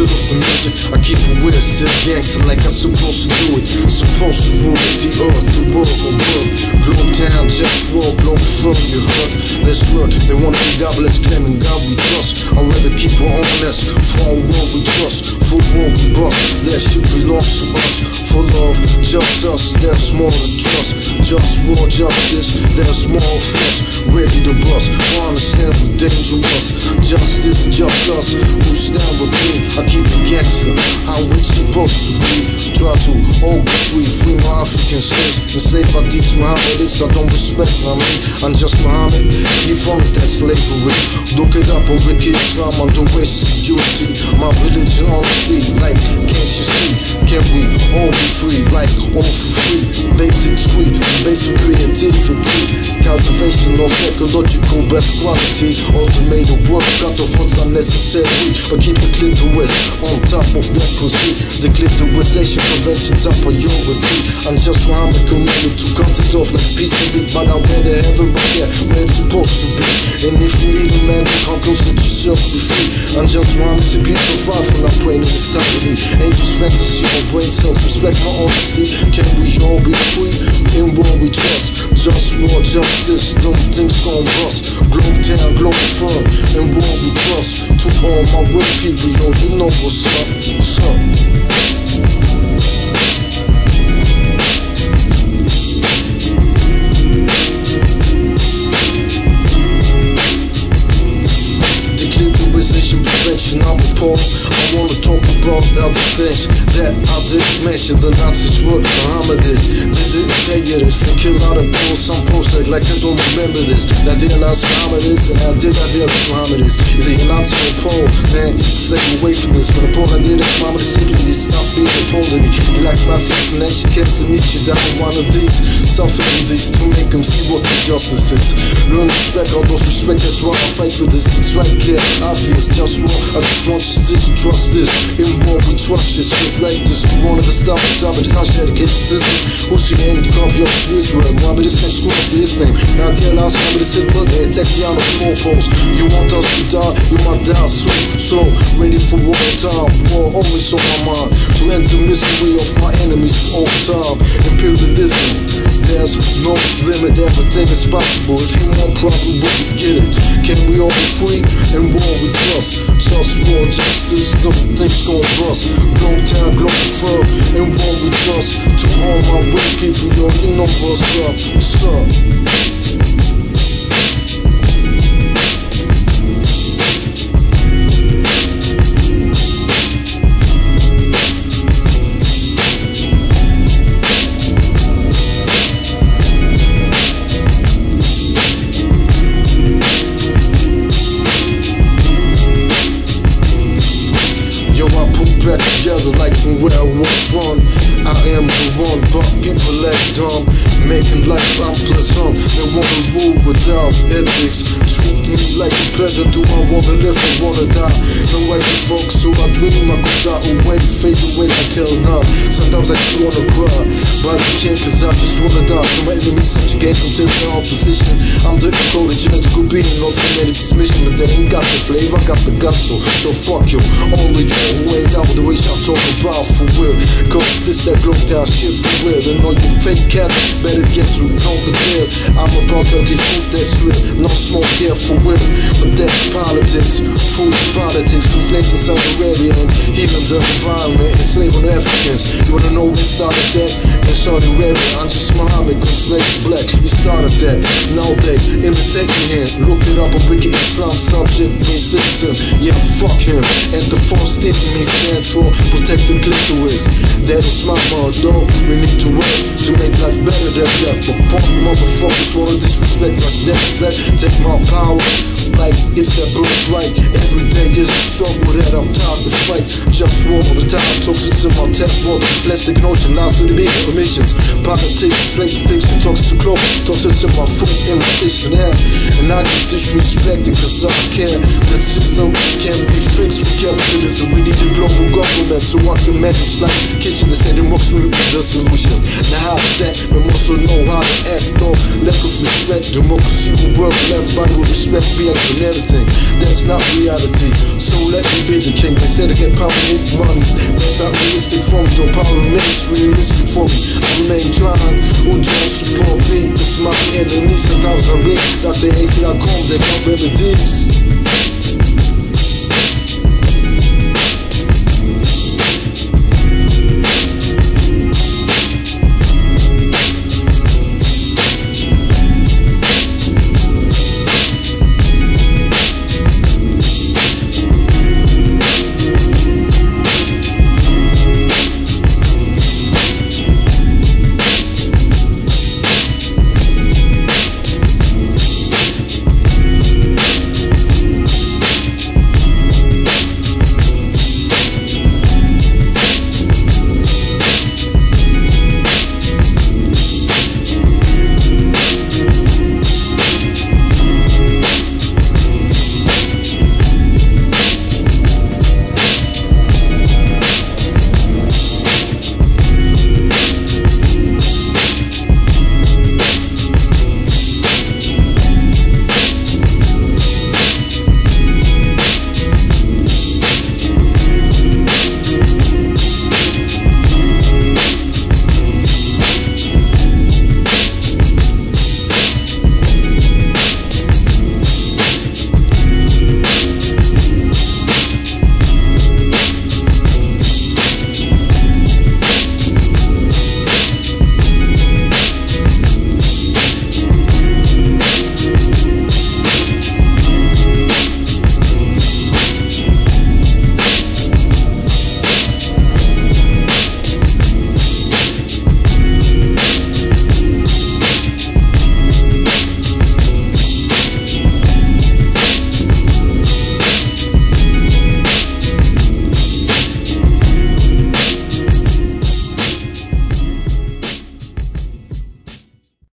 of the music, I keep it weird, still gangster like I'm supposed to do it. Supposed to rule the earth, the world will work. Glow down, JustWar, GLOBALFIRM, you heard. Let's work, they wanna be godless, claiming God we trust. I'd rather keep it honest, for our world we trust. For world we bust, that shit belongs to us. For love, just us, there's more than trust. JustWar, justice, there's more of us. Ready to bust, understand we're dangerous. Justice, just us, who stand with me. I keep it gangster, how it's supposed to be. Try to all be free, free my African slaves. And say if I teach Muhammad this, I don't respect Muhammad. I'm just Muhammad, he funded that slavery. Look it up on Wiki Islam under racist security. My religion honesty, like can't you see? Can we all be free, like all for free? Basics free, basic creativity. Cultivation of ecological best quality. Automated work, cut off what's unnecessary. But keep the clitoris on top of that pussy. The clitorisation prevention's a priority. I'm just Muhammad commanded to cut it off like peace and beat. But I went to heaven, but yeah, where it's supposed to be. And if you need a man, come close to yourself, be free. I'm just Muhammad to be so far from not praying in instability. Angels fantasy, my brain cells, respect my honesty. Can we all be free? In what we trust. JustWar, justice, them things gon' bust. Globe town, GLOBALFIRM, and what we trust. To all my real people, yo, you know what's up, what's up. Prevention, I'm appalled. I wanna talk about other things that I didn't mention. The Nazis were Mohammedists. They didn't tell you this. They kill out of people. Some post like I don't remember this. I realized Muhammad is, and I realize Muhammad is. Either you're Nazi or Pole, man, stay away from this. But the Pole I did is Muhammad is secretly stop being a Pole to me. He likes Nazis and then she keeps the niche down with one of these. Suffering these to make them see what the justice is. Learn respect, all those respect, that's why I fight for this. It's right clear, obvious, JustWar. I just want you to trust this. In what we trust this. With like this, we won't ever stop us. I'm a harsh dedicated system. Who's your name to copy up to Israel? Muhammad is can't screw after his name. Now dear last Muhammad is Hitler. They attack the on the 4 posts. You want us to die, you might die soon. So, ready for war time. War always on my mind. To end the misery of my enemies for all time. Imperialism, there's no limit. Everything is possible. If you want problem, we can get it. Can we all be free? And war we trust. JustWar, justice, them things gon' bust. Globe town, GLOBALFIRM, and what we trust. To all my real people, yo, you know what's up, what's up. Back together like from where I was one. I am the one, but people act dumb, making life unpleasant. They wanna rule without ethics. Treat me like a peasant. Do I wanna live or wanna die? No way to focus, so I dream I could die away, fade away like hell now. Sometimes I just wanna cry, but I can't cause I just wanna die. No enemy subjugate until the opposition. I'm the encoded genetical being, no formatted dismission. But they ain't got the flavor, I got the gusto. So fuck you, all of you who ain't down with the race I'm talking about for real. Cause this that globe down shit for real. And all you fake cat, better get to know the deal. I'm about healthy food that's real. No smoke here for real. But that's politics, food is politics. From slaves in Saudi Arabia and healing the environment, enslaving Africans. You wanna know who started that? In Saudi Arabia, I'm just Muhammad, cause slaves black. He started that, now they imitating him. Look it up on Wiki Islam, subject means citizen. Yeah, fuck him. And the false thing means stands for protect the clitoris. That is my motto. We need to work to make life better than death. But punk motherfuckers wanna disrespect like that. That take my power like it's that birthright. Every day is a struggle that I'm tired to fight. Just war all the time. Toxic to my tap water, plastic notion, lies to the big emissions. Politics, straight fiction, toxic to clothes, toxic to my food and my dictionary. And I get disrespected cause I care. That system can't be fixed with capitalism. We need a global government so I can manage like kitchen and stand and works with the solution. Now how is that? We also know how to act, no lack of respect. Democracy will work and everybody will respect me and everything. That's not reality, so let me be the king. They say to get power with money, that's not realistic for me. Don't power remains realistic for me. I remain trying, who don't support me? It's my enemies, sometimes I read Dr. AC.com, they got remedies.